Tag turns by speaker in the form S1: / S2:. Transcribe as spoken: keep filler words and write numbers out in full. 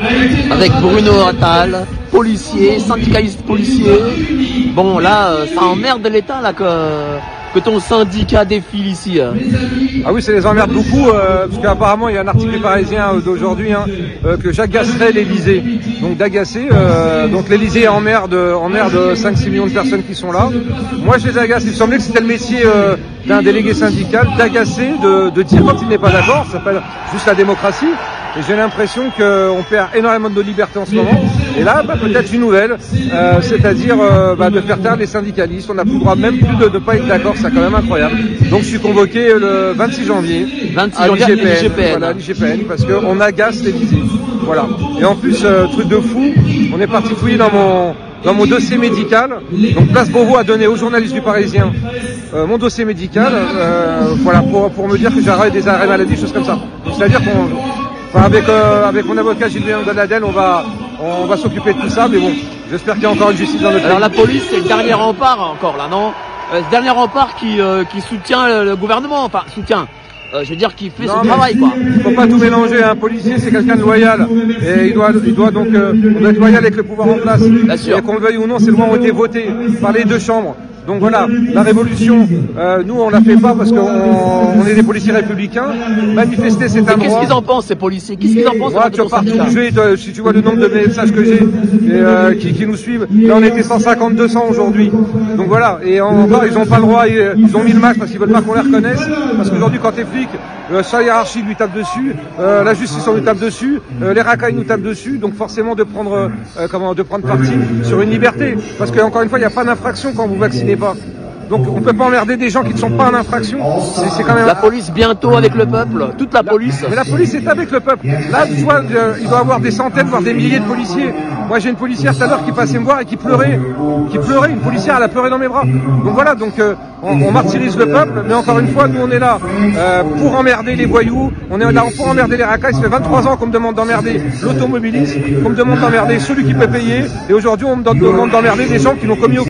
S1: avec Bruno Attal, policier, syndicaliste policier. Bon là, euh, ça emmerde l'État là que, que ton syndicat défile ici. Hein.
S2: Ah oui, ça les emmerde beaucoup, euh, parce qu'apparemment il y a un article parisien euh, d'aujourd'hui hein, euh, que j'agacerais l'Élysée. Donc d'agacer, euh, donc l'Élysée emmerde, emmerde cinq six millions de personnes qui sont là. Moi je les agace, il me semblait que c'était le métier euh, d'un délégué syndical, d'agacer, de, de dire quand il n'est pas d'accord, ça s'appelle juste la démocratie. Et j'ai l'impression qu'on perd énormément de nos libertés en ce moment. Et là, bah, peut-être une nouvelle, euh, c'est-à-dire euh, bah, de faire taire les syndicalistes. On n'a plus le droit même plus de ne pas être d'accord, c'est quand même incroyable. Donc je suis convoqué le vingt-six janvier à l'I G P N, voilà, l'I G P N, parce qu'on agace l'Élysée. Voilà. Et en plus, euh, truc de fou, on est parti fouiller dans mon dans mon dossier médical. Donc Place Beauvau a donné aux journalistes du Parisien euh, mon dossier médical, euh, voilà, pour pour me dire que j'aurais des arrêts maladie, choses comme ça. C'est-à-dire qu'on Enfin, avec, euh, avec mon avocat Gilbert Donadel, on va, on va s'occuper de tout ça, mais bon, j'espère qu'il y a encore une justice dans notre pays.
S1: Alors la police, c'est le dernier rempart encore là, non? euh, Le dernier rempart qui, euh, qui soutient le, le gouvernement, enfin soutient, euh, je veux dire qui fait non, son travail quoi.
S2: Il faut pas tout mélanger, un policier c'est quelqu'un de loyal, et il doit, il doit donc euh, on doit être loyal avec le pouvoir en place.
S1: Bien sûr.
S2: Et qu'on le veuille ou non, ces lois ont été votées par les deux chambres. Donc voilà, la révolution, euh, nous on la fait pas parce qu'on on est des policiers républicains. Manifester c'est un droit.
S1: Qu'est-ce qu'ils en pensent ces policiers? Qu'est-ce qu'ils en pensent?
S2: Ouais, tu vas partout bouger, si tu vois le nombre de messages que j'ai euh, qui, qui nous suivent, là on était cent cinquante deux cents aujourd'hui. Donc voilà, et encore ils ont pas le droit, ils ont mis le masque parce qu'ils veulent pas qu'on les reconnaisse. Parce qu'aujourd'hui quand t'es flic, euh, sa hiérarchie lui tape dessus, euh, la justice on lui tape dessus, euh, les racailles nous tapent dessus, donc forcément de prendre euh, comment de prendre parti sur une liberté. Parce que encore une fois, il n'y a pas d'infraction quand vous vaccinez pas. Donc on peut pas emmerder des gens qui ne sont pas en infraction. C'est quand même
S1: la police bientôt avec le peuple, toute la, la police.
S2: Mais la police est avec le peuple. Là, tu vois, euh, il doit y avoir des centaines, voire des milliers de policiers. Moi, j'ai une policière tout à l'heure qui passait me voir et qui pleurait, qui pleurait. Une policière, elle a pleuré dans mes bras. Donc voilà, donc euh, on, on martyrise le peuple, mais encore une fois, nous on est là euh, pour emmerder les voyous. On est là pour emmerder les racailles. Ça fait vingt-trois ans qu'on me demande d'emmerder l'automobiliste, qu'on me demande d'emmerder celui qui peut payer, et aujourd'hui on me demande d'emmerder des gens qui n'ont commis aucun